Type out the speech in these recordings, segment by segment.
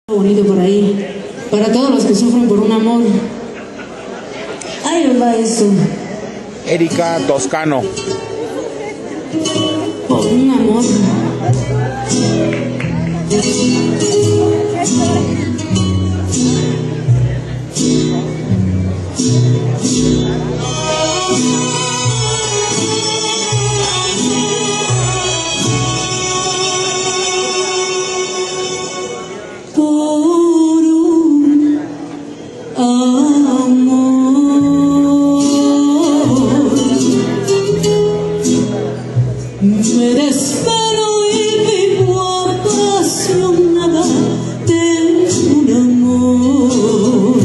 Bonito por ahí, para todos los que sufren por un amor. Ahí va eso. Erika Toscano. Por un amor. Me desvelo y vivo apasionada de un amor.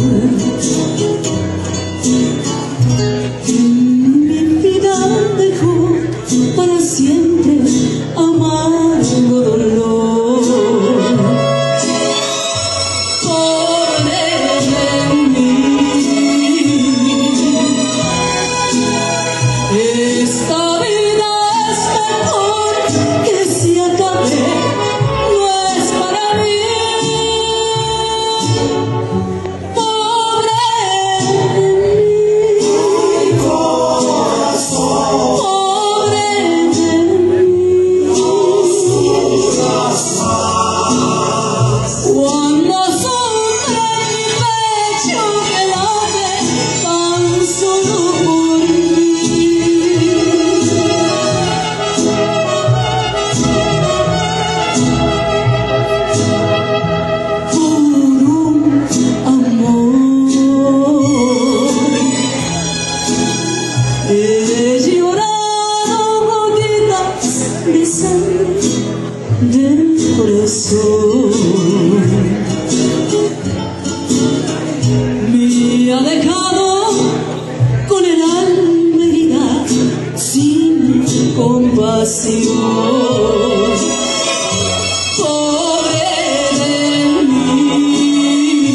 Mi vida dejó para siempre amargo dolor. Pobre de mí, esta vida que se acabe, no es para mí. Pobre de mi corazón, pobre de mí. Cuando sufre mi pecho que late tan solo por mí. He llorado gotitas de sangre del corazón. Me ha dejado con el alma herida sin compasión. Pobre de mí,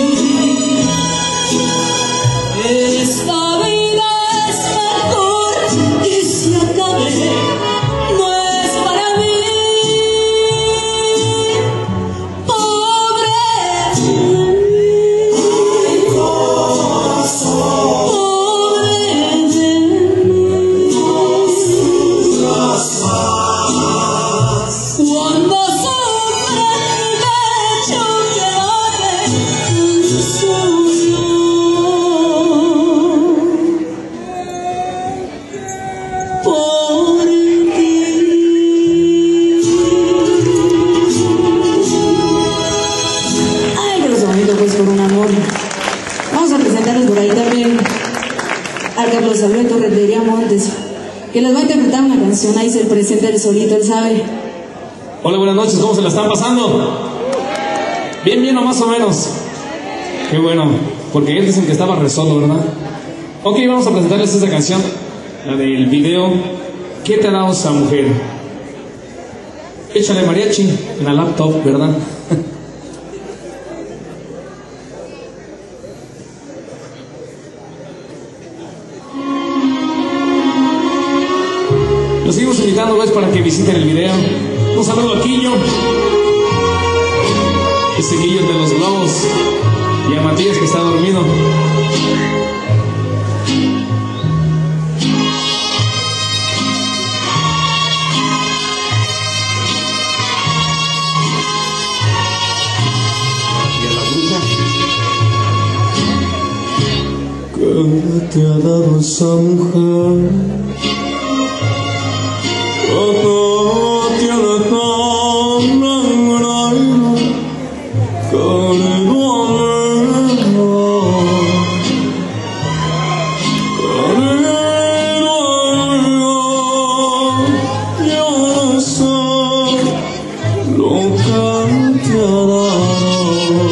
esta vida es mejor que se acabe, no es para mí. Pobre de mi corazón, pobre de mí. Cuando sufre mi pecho que late tan solo por ti. Ay, pero es bonito pues por un amor. Vamos a presentarles por ahí también a Carlos Alberto Rentería Montes, que les va a interpretar una canción. Ahí se presenta él solito, él sabe. Hola, buenas noches, ¿cómo se la están pasando? Bien, bien o más o menos. Qué bueno, porque ellos dicen que estaba re solo, ¿verdad? Ok, vamos a presentarles esta canción, la del video ¿Qué te ha dado esa mujer? Échale mariachi en la laptop, ¿verdad? Los seguimos invitando, ¿ves? Para que visiten el video. Un saludo a Quillo, ese Quillo de los globos, y a Matías que está dormido. Y a la bruja. ¿Qué te ha dado esa mujer? No tiene tan negro querido amigo, querido amigo, yo no sé lo que te ha dado.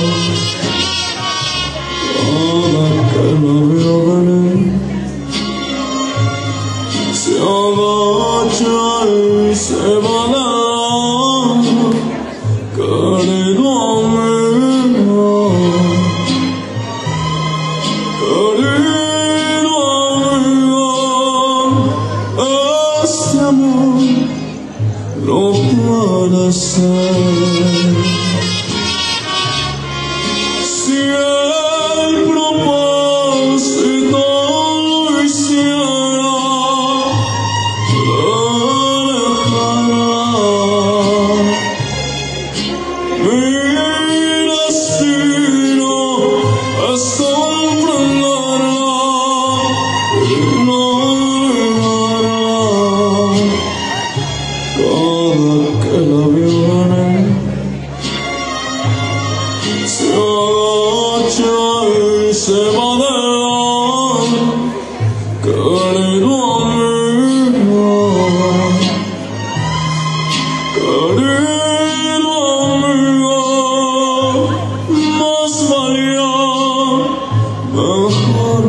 Cada que la veo venir se agacha y se va de lado, querido amigo, querido amigo, este amor no puede ser. se agacha y se va de querido amigo, querido amigo, más valía mejor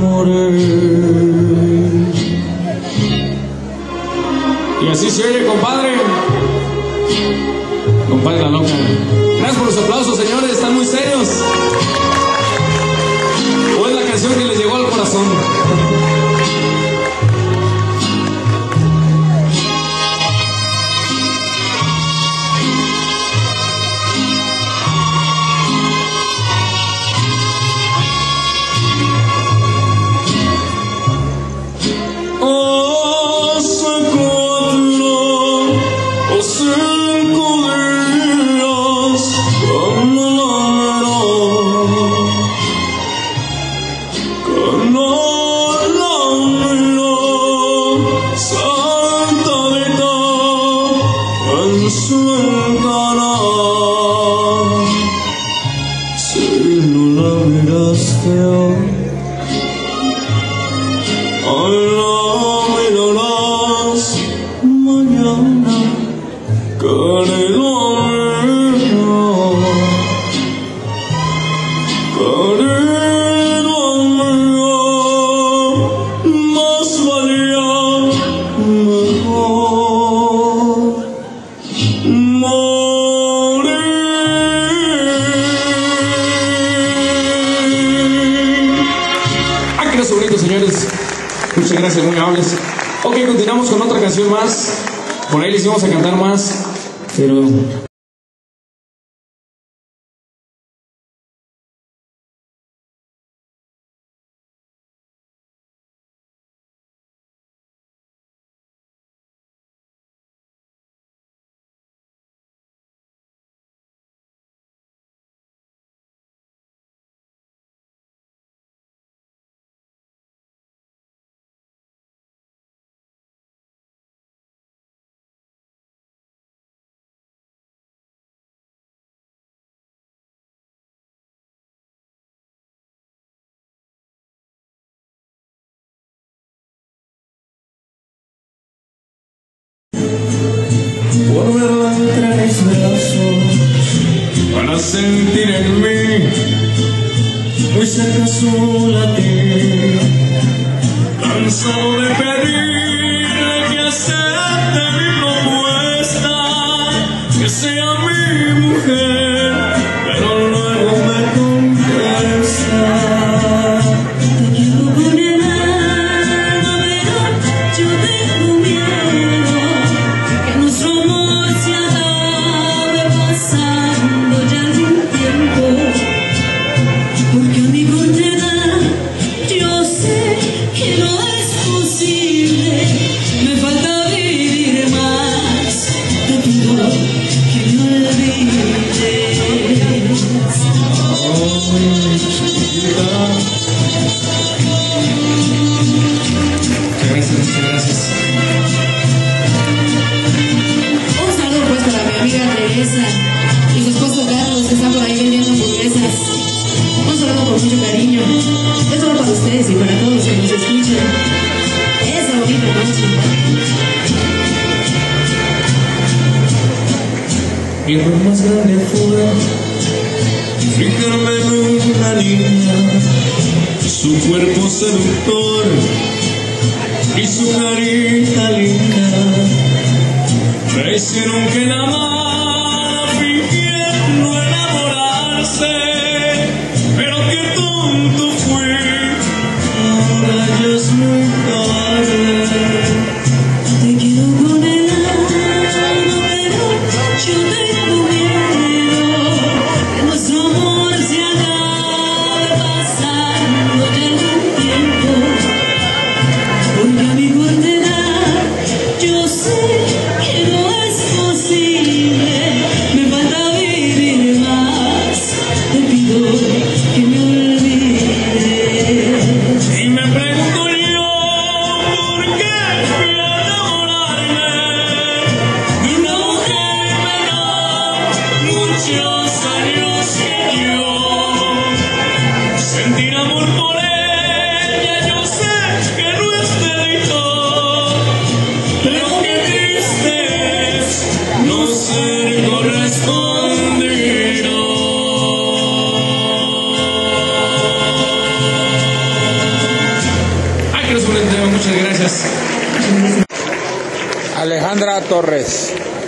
morir. Y así se oye, compadre. Compadre La Loca. Gracias por los aplausos, señores, están muy serios. ¿O es la canción que les llegó al corazón? Muchas gracias, muy amables. Ok, continuamos con otra canción más. Por ahí les íbamos a cantar más, pero... Por verla entre mis brazos, para sentir en mí muy cerca su latir, cansado de pedirle que acepte mi propuesta, que sea mi mujer, pero luego me contesta: te quiero con el alma, pero yo tengo miedo que nuestro amor se acabe pasando ya algún tiempo, porque a mi corta edad yo sé que no es posible, me falta vivir más, te pido que me olvides. Muchas gracias. Un saludo pues para mi amiga Teresa y su esposo Carlos, que están por ahí vendiendo hamburguesas. Un saludo con mucho cariño. Es solo para ustedes y para todos los que nos escuchan. Esa bonita noche. Mi error más grande fue fijarme en una niña, su cuerpo seductor y su carita linda me hicieron que la amara fingiendo enamorarse, pero qué tonto fui, ahora ya es muy tarde. Te quiero con el alma, pero yo tengo miedo que nuestro amor se acabe pasando ya algún tiempo, porque a mi corta edad yo sé que no es posible, Muchas gracias. Alejandra Torres.